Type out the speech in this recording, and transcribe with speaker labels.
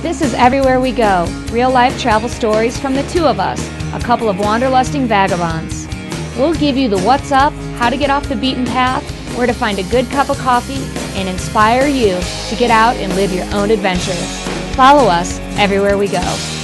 Speaker 1: This is Everywhere We Go, real-life travel stories from the two of us, a couple of wanderlusting vagabonds. We'll give you the what's up, how to get off the beaten path, where to find a good cup of coffee, and inspire you to get out and live your own adventure. Follow us everywhere we go.